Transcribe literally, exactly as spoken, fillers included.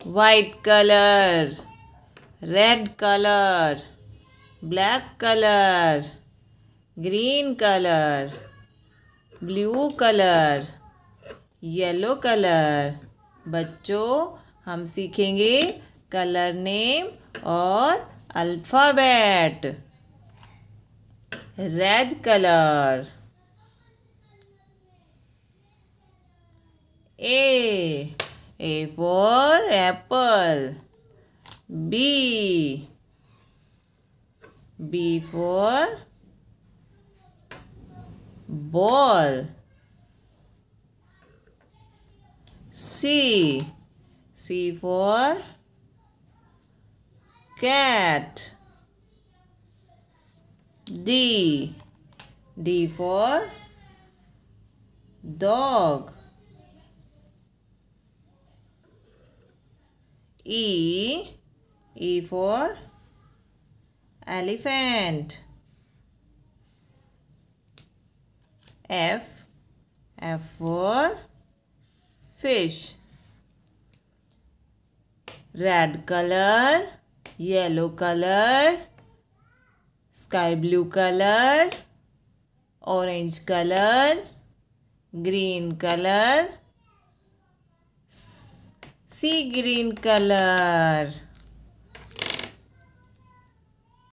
white color, red color, black color, green color, blue color, yellow colour. बच्चों हम सीखेंगे colour name और alphabet. Red colour, A, A for apple, B, B for ball, C, C for cat, D, D for dog, E, E for elephant, F, F for fish. Red color, yellow color, sky blue color, orange color, green color, sea green color.